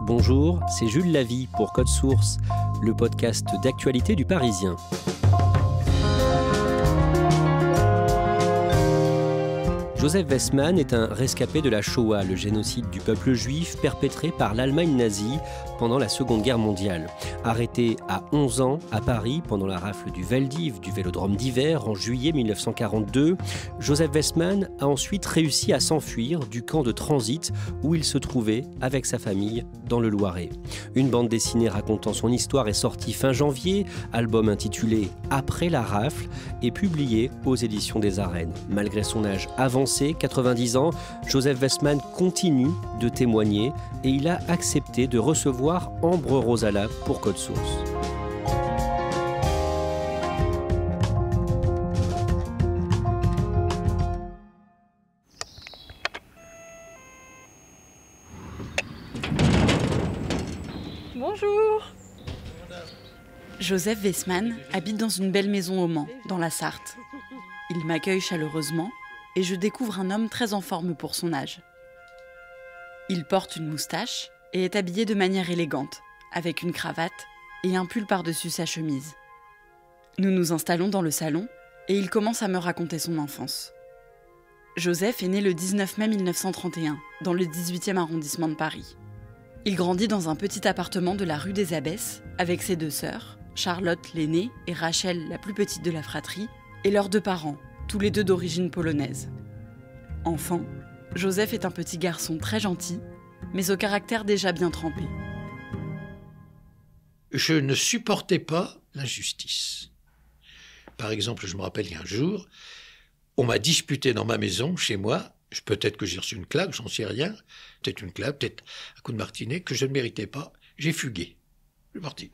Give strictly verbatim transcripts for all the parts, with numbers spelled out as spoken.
Bonjour, c'est Jules Lavie pour Code Source, le podcast d'actualité du Parisien. Joseph Westman est un rescapé de la Shoah, le génocide du peuple juif perpétré par l'Allemagne nazie pendant la Seconde Guerre mondiale. Arrêté à onze ans à Paris pendant la rafle du Veldiv, du Vélodrome d'hiver, en juillet mille neuf cent quarante-deux, Joseph Westman a ensuite réussi à s'enfuir du camp de transit où il se trouvait avec sa famille dans le Loiret. Une bande dessinée racontant son histoire est sortie fin janvier, album intitulé « Après la rafle » et publié aux éditions des Arènes. Malgré son âge avancé, quatre-vingt-dix ans, Joseph Westman continue de témoigner et il a accepté de recevoir Ambre Rosala pour Code Source. Bonjour. Joseph Westman habite dans une belle maison au Mans, dans la Sarthe. Il m'accueille chaleureusement et je découvre un homme très en forme pour son âge. Il porte une moustache et est habillé de manière élégante, avec une cravate et un pull par-dessus sa chemise. Nous nous installons dans le salon et il commence à me raconter son enfance. Joseph est né le dix-neuf mai mille neuf cent trente et un, dans le dix-huitième arrondissement de Paris. Il grandit dans un petit appartement de la rue des Abbesses avec ses deux sœurs, Charlotte l'aînée et Rachel la plus petite de la fratrie, et leurs deux parents, tous les deux d'origine polonaise. Enfant, Joseph est un petit garçon très gentil, mais au caractère déjà bien trempé. Je ne supportais pas l'injustice. Par exemple, je me rappelle qu'un jour, on m'a disputé dans ma maison, chez moi, peut-être que j'ai reçu une claque, j'en sais rien, peut-être une claque, peut-être un coup de martinet, que je ne méritais pas, j'ai fugué. Je suis parti.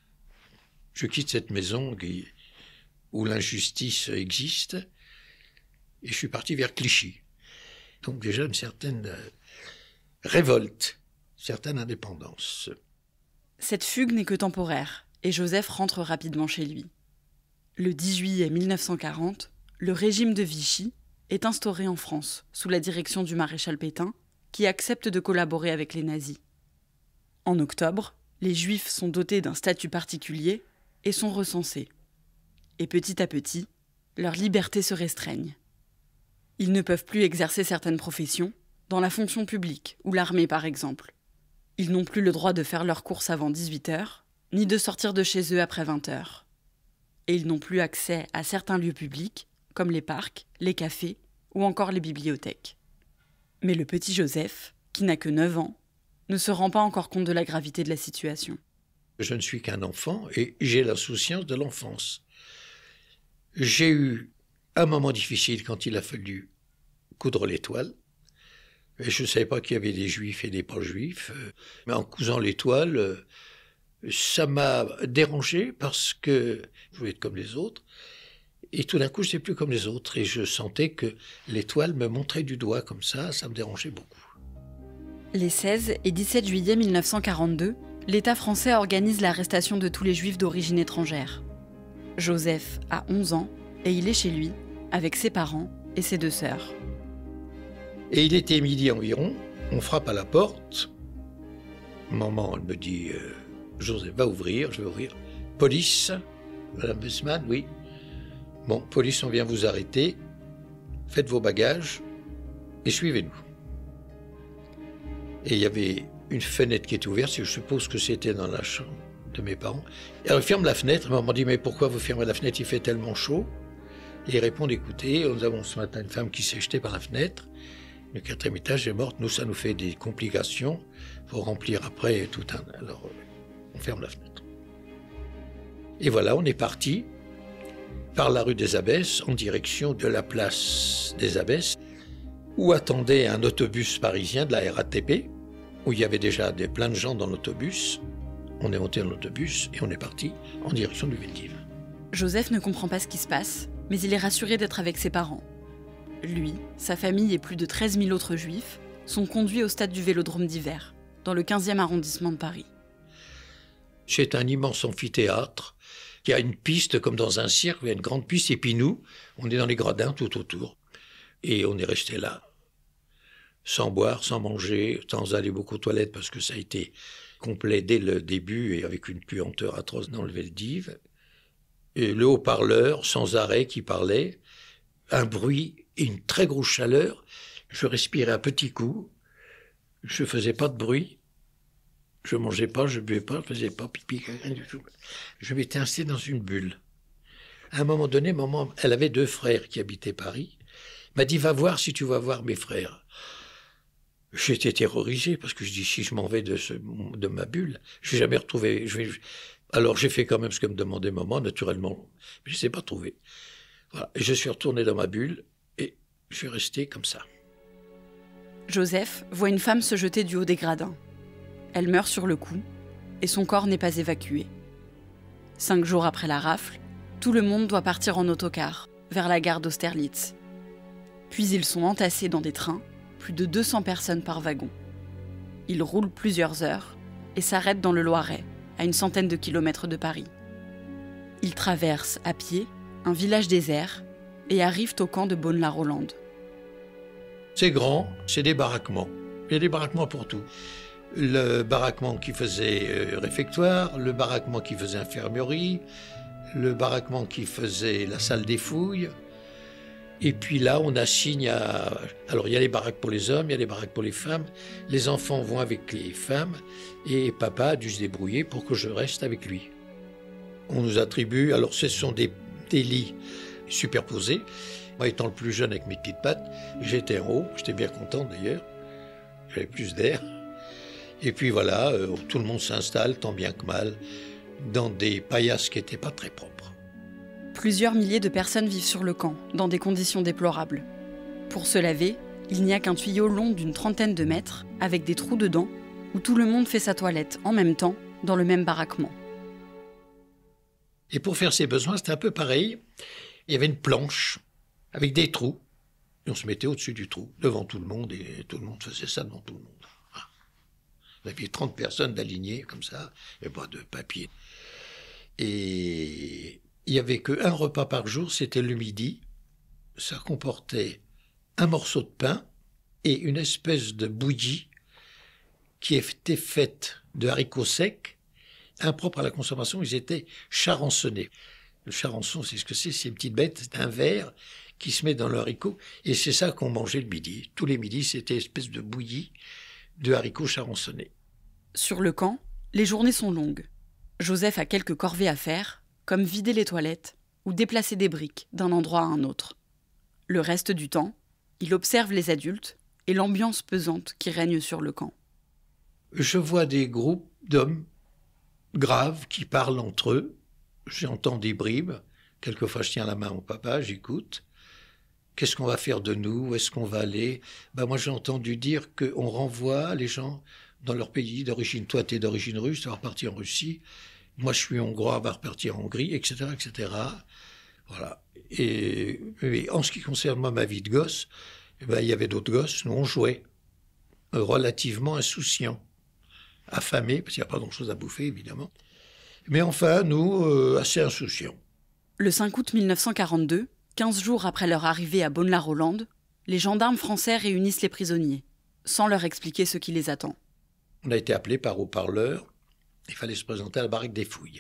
Je quitte cette maison qui, où l'injustice existe, et je suis parti vers Clichy. Donc déjà une certaine euh, révolte, une certaine indépendance. Cette fugue n'est que temporaire, et Joseph rentre rapidement chez lui. Le dix juillet mille neuf cent quarante, le régime de Vichy est instauré en France, sous la direction du maréchal Pétain, qui accepte de collaborer avec les nazis. En octobre, les Juifs sont dotés d'un statut particulier et sont recensés. Et petit à petit, leurs libertés se restreignent. Ils ne peuvent plus exercer certaines professions, dans la fonction publique ou l'armée par exemple. Ils n'ont plus le droit de faire leurs courses avant dix-huit heures, ni de sortir de chez eux après vingt heures. Et ils n'ont plus accès à certains lieux publics, comme les parcs, les cafés ou encore les bibliothèques. Mais le petit Joseph, qui n'a que neuf ans, ne se rend pas encore compte de la gravité de la situation. Je ne suis qu'un enfant et j'ai l'insouciance de l'enfance. J'ai eu un moment difficile quand il a fallu coudre l'étoile. Et je ne savais pas qu'il y avait des juifs et des pas juifs. Mais en cousant l'étoile, ça m'a dérangé parce que je voulais être comme les autres. Et tout d'un coup, je n'étais plus comme les autres. Et je sentais que l'étoile me montrait du doigt comme ça. Ça me dérangeait beaucoup. Les seize et dix-sept juillet mille neuf cent quarante-deux, l'État français organise l'arrestation de tous les juifs d'origine étrangère. Joseph a onze ans et il est chez lui, avec ses parents et ses deux sœurs. Et il était midi environ, on frappe à la porte. Maman, elle me dit euh, « Joseph, va ouvrir, je vais ouvrir. »« Police, Madame Westman, oui. »« Bon, police, on vient vous arrêter. Faites vos bagages et suivez-nous. » Et il y avait une fenêtre qui était ouverte, je suppose que c'était dans la chambre de mes parents. Elle ferme la fenêtre, maman dit « Mais pourquoi vous fermez la fenêtre, il fait tellement chaud ?» Et ils répondent « Écoutez, nous avons ce matin une femme qui s'est jetée par la fenêtre. Le quatrième étage est morte. Nous, ça nous fait des complications. Il faut remplir après tout un... » Alors, on ferme la fenêtre. Et voilà, on est parti par la rue des Abbesses en direction de la place des Abbesses où attendait un autobus parisien de la R A T P où il y avait déjà des, plein de gens dans l'autobus. On est monté dans l'autobus et on est parti en direction du Veldiv. Joseph ne comprend pas ce qui se passe, mais il est rassuré d'être avec ses parents. Lui, sa famille et plus de treize mille autres juifs sont conduits au stade du Vélodrome d'hiver, dans le quinzième arrondissement de Paris. C'est un immense amphithéâtre qui a une piste comme dans un cirque, il y a une grande piste, et puis nous, on est dans les gradins tout autour. Et on est resté là sans boire, sans manger, sans aller beaucoup aux toilettes parce que ça a été complet dès le début et avec une puanteur atroce dans le Veldiv. Et le haut-parleur sans arrêt qui parlait, un bruit et une très grosse chaleur. Je respirais à petits coups, je faisais pas de bruit, je mangeais pas, je buvais pas, je faisais pas pipi, rien du tout. Je m'étais installé dans une bulle. À un moment donné, maman, elle avait deux frères qui habitaient Paris. Elle m'a dit, va voir si tu vas voir mes frères. J'étais terrorisé parce que je dis, si je m'en vais de, ce, de ma bulle, je vais jamais retrouver. Je vais... Alors j'ai fait quand même ce que me demandait maman, naturellement, mais je ne sais pas trouver. Voilà. Et je suis retourné dans ma bulle et je suis resté comme ça. Joseph voit une femme se jeter du haut des gradins. Elle meurt sur le coup et son corps n'est pas évacué. Cinq jours après la rafle, tout le monde doit partir en autocar vers la gare d'Austerlitz. Puis ils sont entassés dans des trains, plus de deux cents personnes par wagon. Ils roulent plusieurs heures et s'arrêtent dans le Loiret, à une centaine de kilomètres de Paris. Ils traversent à pied un village désert et arrivent au camp de Bonne-la-Rolande. C'est grand, c'est des baraquements. Il y a des baraquements pour tout. Le baraquement qui faisait euh, réfectoire, le baraquement qui faisait infirmerie, le baraquement qui faisait la salle des fouilles. Et puis là, on assigne à... Alors, il y a les baraques pour les hommes, il y a les baraques pour les femmes. Les enfants vont avec les femmes et papa a dû se débrouiller pour que je reste avec lui. On nous attribue... Alors, ce sont des, des lits superposés. Moi, étant le plus jeune avec mes petites pattes, j'étais en haut. J'étais bien content, d'ailleurs. J'avais plus d'air. Et puis voilà, euh, tout le monde s'installe, tant bien que mal, dans des paillasses qui n'étaient pas très propres. Plusieurs milliers de personnes vivent sur le camp, dans des conditions déplorables. Pour se laver, il n'y a qu'un tuyau long d'une trentaine de mètres, avec des trous dedans, où tout le monde fait sa toilette en même temps, dans le même baraquement. Et pour faire ses besoins, c'était un peu pareil. Il y avait une planche, avec des trous. Et on se mettait au-dessus du trou, devant tout le monde, et tout le monde faisait ça devant tout le monde. Voilà. Il y avait trente personnes d'alignées, comme ça, et pas de papier. Et... il n'y avait qu'un repas par jour, c'était le midi. Ça comportait un morceau de pain et une espèce de bouillie qui était faite de haricots secs, impropres à la consommation. Ils étaient charançonnés. Le charançon, c'est ce que c'est, c'est une petite bête, c'est un verre qui se met dans le haricot. Et c'est ça qu'on mangeait le midi. Tous les midis, c'était une espèce de bouillie de haricots charançonnés. Sur le camp, les journées sont longues. Joseph a quelques corvées à faire, comme vider les toilettes ou déplacer des briques d'un endroit à un autre. Le reste du temps, il observe les adultes et l'ambiance pesante qui règne sur le camp. Je vois des groupes d'hommes graves qui parlent entre eux. J'entends des bribes. Quelquefois, je tiens la main au papa, j'écoute. Qu'est-ce qu'on va faire de nous? Où est-ce qu'on va aller? Ben, moi, j'ai entendu dire qu'on renvoie les gens dans leur pays d'origine. Toi, tu es d'origine russe, tu vas repartir en Russie. Moi, je suis hongrois, on va repartir en Hongrie, et cetera, et cetera. Voilà. Et, et en ce qui concerne moi, ma vie de gosse, eh ben, il y avait d'autres gosses. Nous, on jouait, euh, relativement insouciants, affamés, parce qu'il n'y a pas grand-chose à bouffer, évidemment. Mais enfin, nous, euh, assez insouciants. Le cinq août mille neuf cent quarante-deux, quinze jours après leur arrivée à Bonne-la-Rolande, les gendarmes français réunissent les prisonniers, sans leur expliquer ce qui les attend. On a été appelés par haut-parleur. Il fallait se présenter à la baraque des fouilles.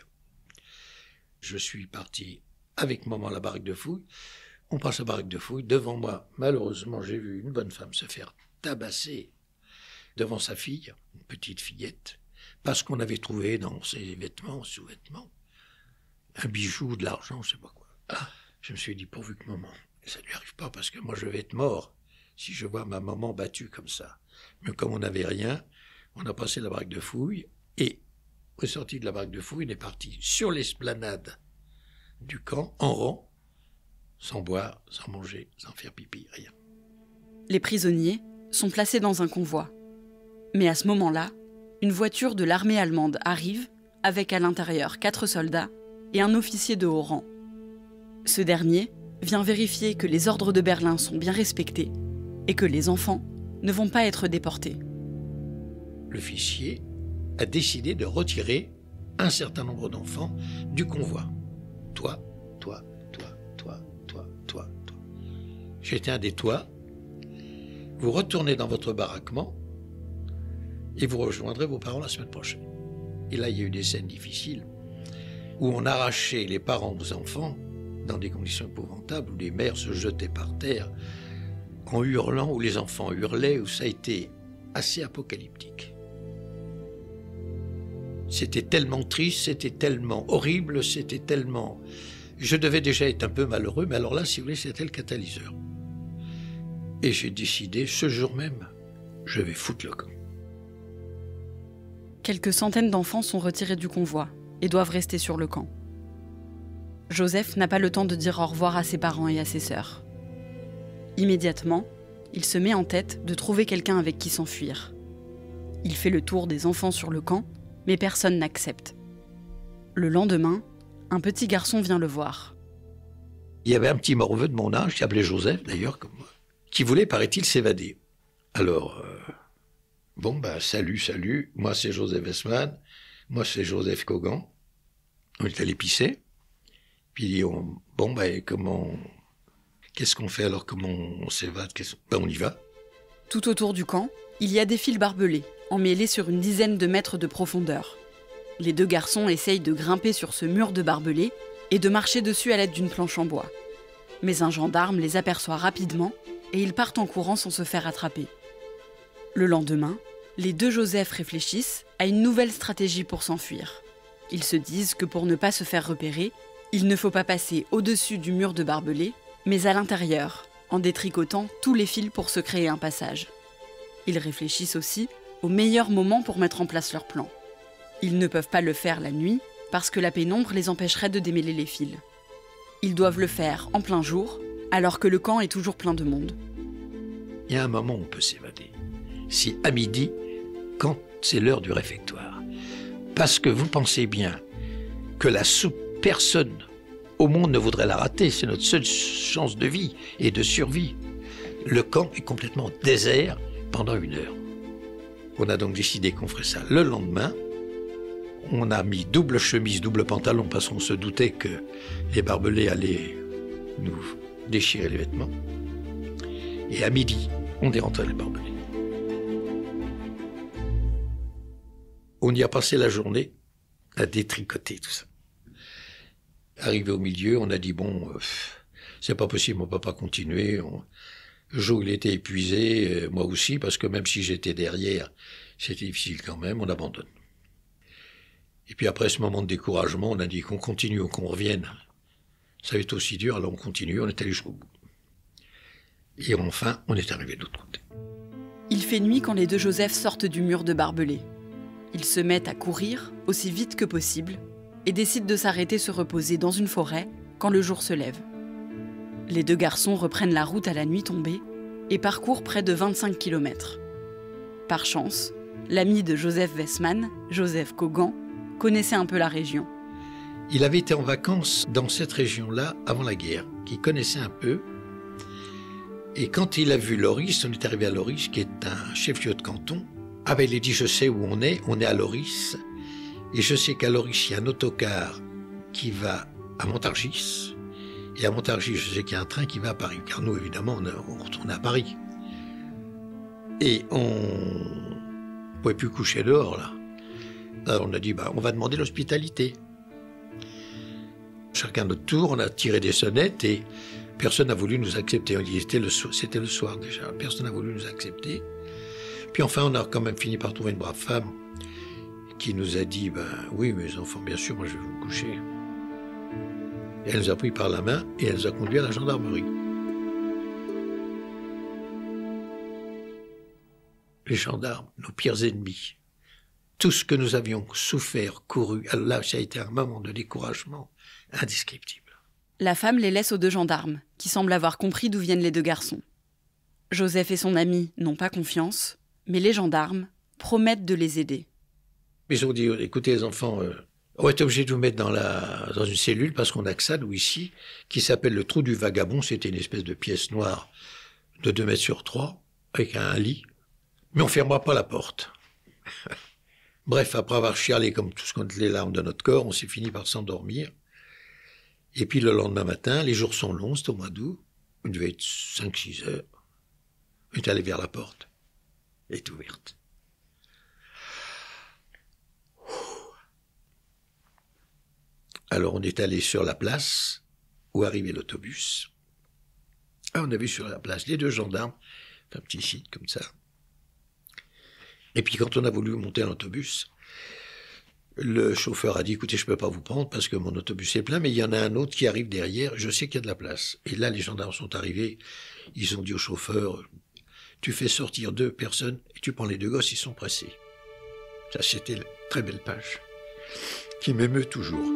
Je suis parti avec maman à la baraque de fouilles. On passe à la baraque de fouilles. Devant moi, malheureusement, j'ai vu une bonne femme se faire tabasser devant sa fille, une petite fillette, parce qu'on avait trouvé dans ses vêtements, sous-vêtements, un bijou, de l'argent, je ne sais pas quoi. Ah, je me suis dit, pourvu que maman, ça ne lui arrive pas, parce que moi, je vais être mort si je vois ma maman battue comme ça. Mais comme on n'avait rien, on a passé la baraque de fouilles et ressorti de la baraque de fouilles, il est parti sur l'esplanade du camp, en rang, sans boire, sans manger, sans faire pipi, rien. Les prisonniers sont placés dans un convoi. Mais à ce moment-là, une voiture de l'armée allemande arrive, avec à l'intérieur quatre soldats et un officier de haut rang. Ce dernier vient vérifier que les ordres de Berlin sont bien respectés et que les enfants ne vont pas être déportés. L'officier a décidé de retirer un certain nombre d'enfants du convoi. Toi, toi, toi, toi, toi, toi, toi. J'étais un des toits. vous retournez dans votre baraquement et vous rejoindrez vos parents la semaine prochaine. Et là, il y a eu des scènes difficiles où on arrachait les parents aux enfants dans des conditions épouvantables, où les mères se jetaient par terre en hurlant, où les enfants hurlaient, où ça a été assez apocalyptique. C'était tellement triste, c'était tellement horrible, c'était tellement... Je devais déjà être un peu malheureux, mais alors là, si vous voulez, c'était le catalyseur. Et j'ai décidé, ce jour même, je vais foutre le camp. Quelques centaines d'enfants sont retirés du convoi et doivent rester sur le camp. Joseph n'a pas le temps de dire au revoir à ses parents et à ses sœurs. Immédiatement, il se met en tête de trouver quelqu'un avec qui s'enfuir. Il fait le tour des enfants sur le camp, mais personne n'accepte. Le lendemain, un petit garçon vient le voir. Il y avait un petit morveux de mon âge, qui s'appelait Joseph d'ailleurs, comme moi, qui voulait, paraît-il, s'évader. Alors, euh, bon, bah, salut, salut, moi c'est Joseph Westman, moi c'est Joseph Kogan. On est allé pisser. Puis on, bon, ben, comment, qu'est-ce qu'on fait alors, comment on s'évade, ben, on y va. Tout autour du camp, il y a des fils barbelés, emmêlés sur une dizaine de mètres de profondeur. Les deux garçons essayent de grimper sur ce mur de barbelés et de marcher dessus à l'aide d'une planche en bois. Mais un gendarme les aperçoit rapidement et ils partent en courant sans se faire attraper. Le lendemain, les deux Joseph réfléchissent à une nouvelle stratégie pour s'enfuir. Ils se disent que pour ne pas se faire repérer, il ne faut pas passer au-dessus du mur de barbelés, mais à l'intérieur, en détricotant tous les fils pour se créer un passage. Ils réfléchissent aussi au meilleur moment pour mettre en place leur plan. Ils ne peuvent pas le faire la nuit, parce que la pénombre les empêcherait de démêler les fils. Ils doivent le faire en plein jour, alors que le camp est toujours plein de monde. Il y a un moment où on peut s'évader. C'est à midi, quand c'est l'heure du réfectoire. Parce que vous pensez bien que la soupe, personne au monde ne voudrait la rater. C'est notre seule chance de vie et de survie. Le camp est complètement désert pendant une heure. On a donc décidé qu'on ferait ça le lendemain. On a mis double chemise, double pantalon, parce qu'on se doutait que les barbelés allaient nous déchirer les vêtements. Et à midi, on dérentrait les barbelés. On y a passé la journée à détricoter tout ça. Arrivé au milieu, on a dit, bon, euh, c'est pas possible, on peut pas continuer. On... Joe, il était épuisé, euh, moi aussi, parce que même si j'étais derrière, c'était difficile quand même, on abandonne. Et puis après ce moment de découragement, on a dit qu'on continue ou qu'on revienne. Ça va être aussi dur, alors on continue, on est allé jusqu'au bout. Et enfin, on est arrivé de l'autre côté. Il fait nuit quand les deux Joseph sortent du mur de barbelés. Ils se mettent à courir aussi vite que possible et décident de s'arrêter se reposer dans une forêt quand le jour se lève. Les deux garçons reprennent la route à la nuit tombée et parcourent près de vingt-cinq kilomètres. Par chance, l'ami de Joseph Westman, Joseph Kogan, connaissait un peu la région. Il avait été en vacances dans cette région-là avant la guerre, qu'il connaissait un peu. Et quand il a vu Loris, on est arrivé à Loris, qui est un chef-lieu de canton. Ah ben il a dit, je sais où on est, on est à Loris. Et je sais qu'à Loris, il y a un autocar qui va à Montargis. Et à Montargis, je sais qu'il y a un train qui va à Paris. Car nous, évidemment, on, on retourne à Paris. Et on ne pouvait plus coucher dehors, là. Alors on a dit, bah, on va demander l'hospitalité. Chacun notre tour, on a tiré des sonnettes et personne n'a voulu nous accepter. C'était le, c'était le soir déjà, personne n'a voulu nous accepter. Puis enfin, on a quand même fini par trouver une brave femme qui nous a dit, ben oui, mes enfants, bien sûr, moi je vais vous coucher. Et elle nous a pris par la main et elle nous a conduits à la gendarmerie. Les gendarmes, nos pires ennemis. Tout ce que nous avions souffert, couru, alors là, ça a été un moment de découragement indescriptible. La femme les laisse aux deux gendarmes, qui semblent avoir compris d'où viennent les deux garçons. Joseph et son ami n'ont pas confiance, mais les gendarmes promettent de les aider. Ils ont dit, écoutez les enfants, euh, on est obligé de vous mettre dans, la, dans une cellule, parce qu'on a que ça, nous, ici, qui s'appelle le trou du vagabond. C'était une espèce de pièce noire de deux mètres sur trois, avec un lit. Mais on ne fermera pas la porte. Bref, après avoir chialé comme tout ce qu'on les larmes de notre corps, on s'est fini par s'endormir. Et puis le lendemain matin, les jours sont longs, c'est au mois d'août, il devait être cinq six heures. est allé vers la porte. Elle est ouverte. Alors on est allé sur la place où arrivait l'autobus. Ah, on a vu sur la place les deux gendarmes, un petit site comme ça. Et puis quand on a voulu monter à l'autobus, le chauffeur a dit, écoutez, je ne peux pas vous prendre parce que mon autobus est plein, mais il y en a un autre qui arrive derrière, je sais qu'il y a de la place. Et là, les gendarmes sont arrivés, ils ont dit au chauffeur, tu fais sortir deux personnes et tu prends les deux gosses, ils sont pressés. Ça, c'était une très belle page qui m'émeut toujours.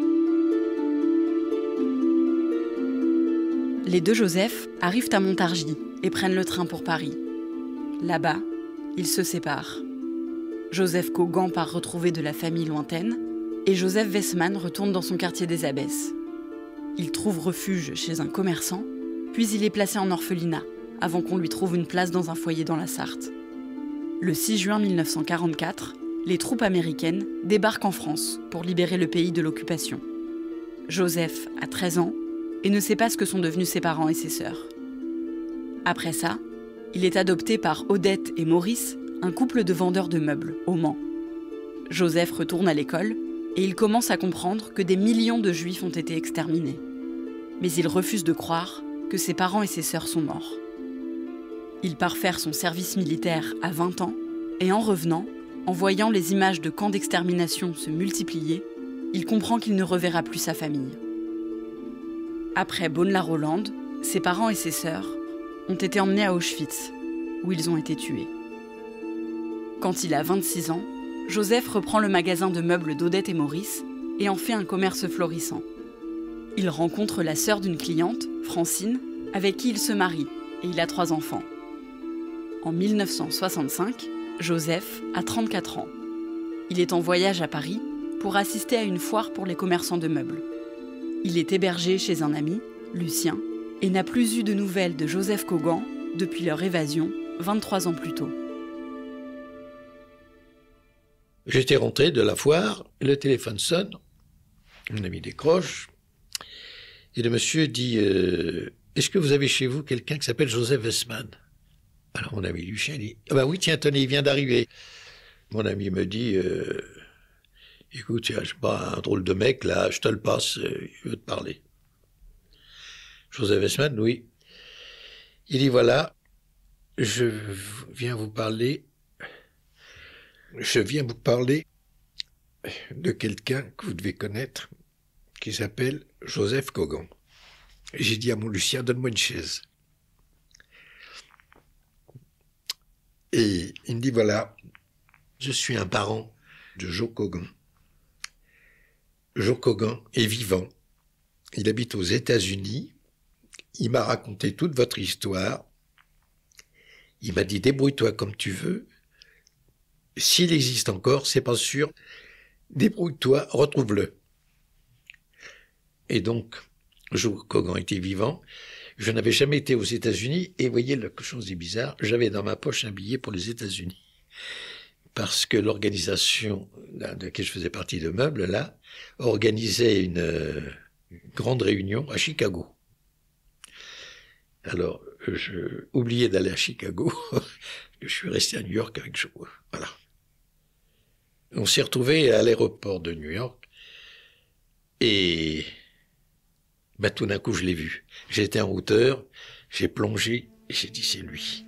Les deux Joseph arrivent à Montargis et prennent le train pour Paris. Là-bas, ils se séparent. Joseph Cogan part retrouver de la famille lointaine et Joseph Wessman retourne dans son quartier des Abbesses. Il trouve refuge chez un commerçant, puis il est placé en orphelinat avant qu'on lui trouve une place dans un foyer dans la Sarthe. Le six juin mille neuf cent quarante-quatre, les troupes américaines débarquent en France pour libérer le pays de l'occupation. Joseph a treize ans et ne sait pas ce que sont devenus ses parents et ses sœurs. Après ça, il est adopté par Odette et Maurice, un couple de vendeurs de meubles au Mans. Joseph retourne à l'école et il commence à comprendre que des millions de Juifs ont été exterminés. Mais il refuse de croire que ses parents et ses sœurs sont morts. Il part faire son service militaire à vingt ans et en revenant, en voyant les images de camps d'extermination se multiplier, il comprend qu'il ne reverra plus sa famille. Après Bonne-la-Rolande, ses parents et ses sœurs ont été emmenés à Auschwitz, où ils ont été tués. Quand il a vingt-six ans, Joseph reprend le magasin de meubles d'Odette et Maurice et en fait un commerce florissant. Il rencontre la sœur d'une cliente, Francine, avec qui il se marie et il a trois enfants. En mille neuf cent soixante-cinq, Joseph a trente-quatre ans. Il est en voyage à Paris pour assister à une foire pour les commerçants de meubles. Il est hébergé chez un ami, Lucien, et n'a plus eu de nouvelles de Joseph Cogan depuis leur évasion, vingt-trois ans plus tôt. J'étais rentré de la foire, le téléphone sonne, mon ami décroche, et le monsieur dit euh, « Est-ce que vous avez chez vous quelqu'un qui s'appelle Joseph Wessman ?» Alors mon ami Lucien dit « Ah ben oui, tiens, tenez, il vient d'arriver. » Mon ami me dit euh, « Écoute, je sais pas, un drôle de mec, là, je te le passe, il veut te parler. » Joseph Wessman, oui. Il dit « Voilà, je viens vous parler... Je viens vous parler de quelqu'un que vous devez connaître, qui s'appelle Joseph Cogan. » J'ai dit à mon Lucien, donne-moi une chaise. Et il me dit, voilà, je suis un parent de Joe Cogan. Joe Cogan est vivant. Il habite aux États-Unis. Il m'a raconté toute votre histoire. Il m'a dit, débrouille-toi comme tu veux. S'il existe encore, c'est pas sûr. Débrouille-toi, retrouve-le. Et donc, Joe Cogan était vivant. Je n'avais jamais été aux États-Unis et voyez, quelque chose de bizarre, j'avais dans ma poche un billet pour les États-Unis. Parce que l'organisation de laquelle je faisais partie de Meubles, là, organisait une, une grande réunion à Chicago. Alors, je oubliais d'aller à Chicago, je suis resté à New York avec Joe. Voilà. On s'est retrouvés à l'aéroport de New York et ben, tout d'un coup je l'ai vu. J'étais en hauteur, j'ai plongé et j'ai dit c'est lui.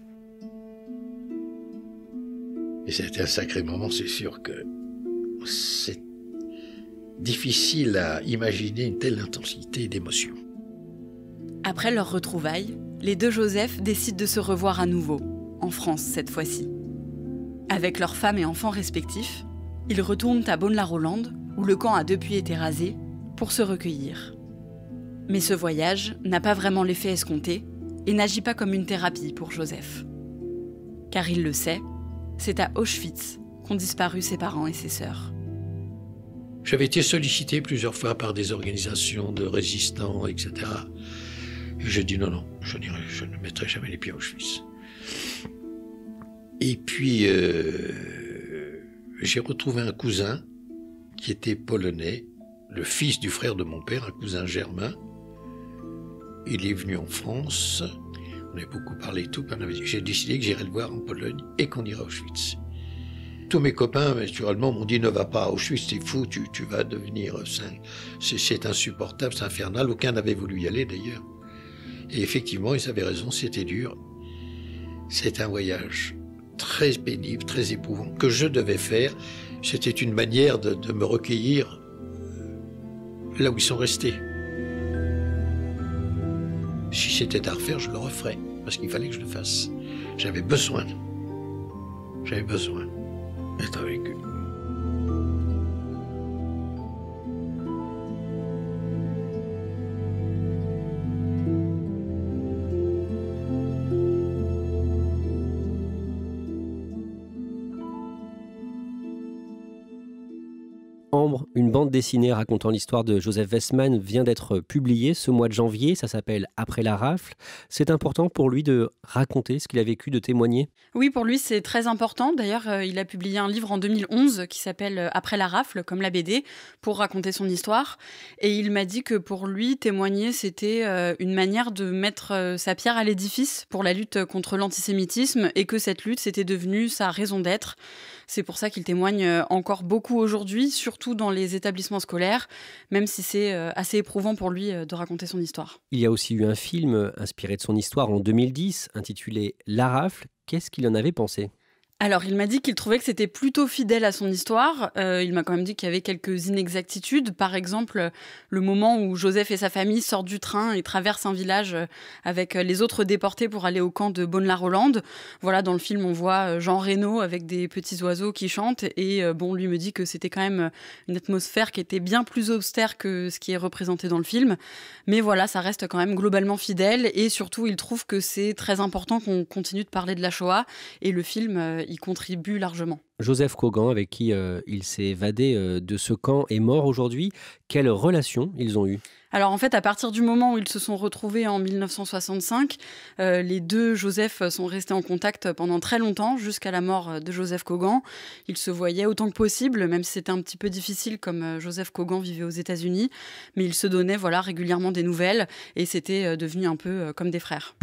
Et ça a été un sacré moment, c'est sûr que c'est difficile à imaginer une telle intensité d'émotion. Après leur retrouvaille, les deux Joseph décident de se revoir à nouveau, en France cette fois-ci. Avec leurs femmes et enfants respectifs, ils retournent à Bonne-la-Rolande, où le camp a depuis été rasé, pour se recueillir. Mais ce voyage n'a pas vraiment l'effet escompté et n'agit pas comme une thérapie pour Joseph. Car il le sait, c'est à Auschwitz qu'ont disparu ses parents et ses sœurs. J'avais été sollicité plusieurs fois par des organisations de résistants, et cetera. Et j'ai dit non, non, je, je ne mettrai jamais les pieds à Auschwitz. Et puis, euh, j'ai retrouvé un cousin qui était polonais, le fils du frère de mon père, un cousin germain. Il est venu en France. On a beaucoup parlé et tout, puis on avait dit, j'ai décidé que j'irais le voir en Pologne et qu'on irait à Auschwitz. Tous mes copains, naturellement, m'ont dit, ne va pas à Auschwitz, t'es fou, tu, tu vas devenir sain. C'est, c'est insupportable, c'est infernal. Aucun n'avait voulu y aller, d'ailleurs. Et effectivement, ils avaient raison, c'était dur. C'est un voyage très pénible, très éprouvant, que je devais faire. C'était une manière de, de me recueillir là où ils sont restés. Si c'était à refaire, je le referais, parce qu'il fallait que je le fasse. J'avais besoin. J'avais besoin d'être avec eux. Ambre, une bande dessinée racontant l'histoire de Joseph Westman vient d'être publiée ce mois de janvier. Ça s'appelle « Après la rafle ». C'est important pour lui de raconter ce qu'il a vécu, de témoigner? Oui, pour lui, c'est très important. D'ailleurs, euh, il a publié un livre en deux mille onze qui s'appelle « Après la rafle », comme la B D, pour raconter son histoire. Et il m'a dit que pour lui, témoigner, c'était euh, une manière de mettre euh, sa pierre à l'édifice pour la lutte contre l'antisémitisme et que cette lutte, c'était devenu sa raison d'être. C'est pour ça qu'il témoigne encore beaucoup aujourd'hui, surtout dans les établissements scolaires, même si c'est assez éprouvant pour lui de raconter son histoire. Il y a aussi eu un film inspiré de son histoire en deux mille dix, intitulé « La rafle ». Qu'est-ce qu'il en avait pensé ? Alors, il m'a dit qu'il trouvait que c'était plutôt fidèle à son histoire. Euh, il m'a quand même dit qu'il y avait quelques inexactitudes. Par exemple, le moment où Joseph et sa famille sortent du train et traversent un village avec les autres déportés pour aller au camp de Bonne-la-Rolande. Voilà, dans le film, on voit Jean Reno avec des petits oiseaux qui chantent. Et euh, bon, lui me dit que c'était quand même une atmosphère qui était bien plus austère que ce qui est représenté dans le film. Mais voilà, ça reste quand même globalement fidèle. Et surtout, il trouve que c'est très important qu'on continue de parler de la Shoah. Et le film... Euh, y contribue largement. Joseph Kogan, avec qui euh, il s'est évadé euh, de ce camp, est mort aujourd'hui. Quelle relation ils ont eue ? Alors en fait, à partir du moment où ils se sont retrouvés en dix-neuf cent soixante-cinq, euh, les deux Joseph sont restés en contact pendant très longtemps, jusqu'à la mort de Joseph Kogan. Ils se voyaient autant que possible, même si c'était un petit peu difficile, comme Joseph Kogan vivait aux États-Unis. Mais ils se donnaient voilà, régulièrement des nouvelles, et c'était devenu un peu comme des frères.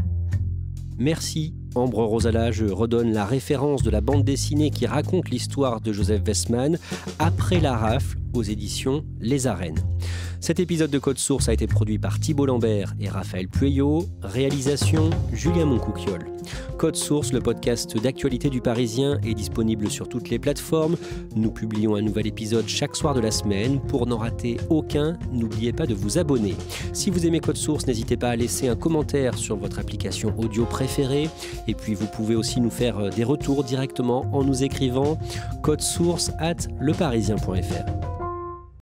Merci Ambre Rosala, je redonne la référence de la bande dessinée qui raconte l'histoire de Joseph Westman, Après la rafle, aux éditions Les Arènes. Cet épisode de Code Source a été produit par Thibault Lambert et Raphaël Pueyo, réalisation Julien Moncouquiol. Code Source, le podcast d'actualité du Parisien, est disponible sur toutes les plateformes. Nous publions un nouvel épisode chaque soir de la semaine. Pour n'en rater aucun, n'oubliez pas de vous abonner. Si vous aimez Code Source, n'hésitez pas à laisser un commentaire sur votre application audio préférée. Et puis vous pouvez aussi nous faire des retours directement en nous écrivant code source arobase leparisien point f r.